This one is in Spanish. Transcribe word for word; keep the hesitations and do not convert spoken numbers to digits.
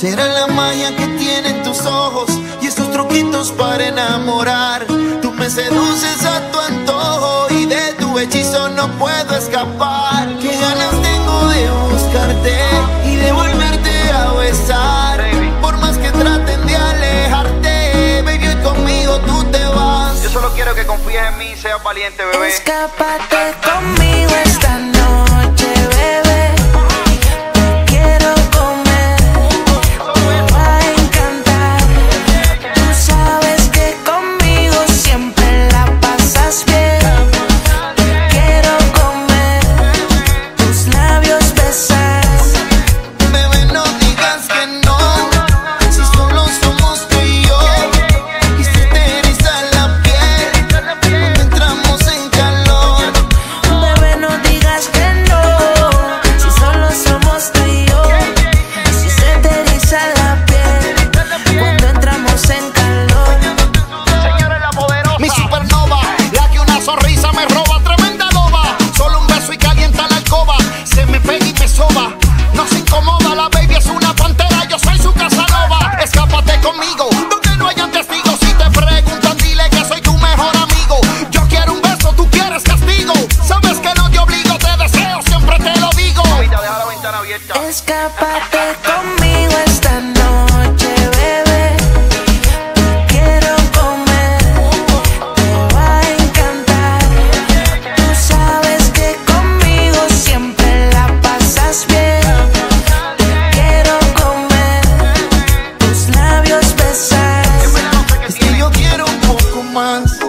Será la magia que tienen tus ojos y esos truquitos para enamorar. Tú me seduces a tu antojo y de tu hechizo no puedo escapar. Qué ganas tengo de buscarte y de volverte a besar. Por más que traten de alejarte, baby, hoy conmigo tú te vas. Yo solo quiero que confíes en mí y seas valiente, bebé. Escápate conmigo esta noche, bebé. No se incomoda, la baby es una pantera, yo soy su Casanova. Escápate conmigo, donde no hayan testigos. Si te preguntan, dile que soy tu mejor amigo. Yo quiero un beso, tú quieres castigo. Sabes que no te obligo, te deseo, siempre te lo digo. Mamita, deja la ventana abierta. Escápate conmigo esta noche, bebé. Te quiero comer, te va a encantar. Tú sabes que conmigo siempre la pasas bien. Es que yo quiero un poco más.